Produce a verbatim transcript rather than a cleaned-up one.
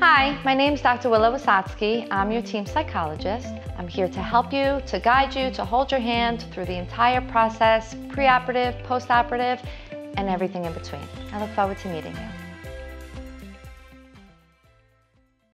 Hi, my name is Doctor Willo Wisotsky. I'm your team psychologist. I'm here to help you, to guide you, to hold your hand through the entire process, preoperative, postoperative, and everything in between. I look forward to meeting you.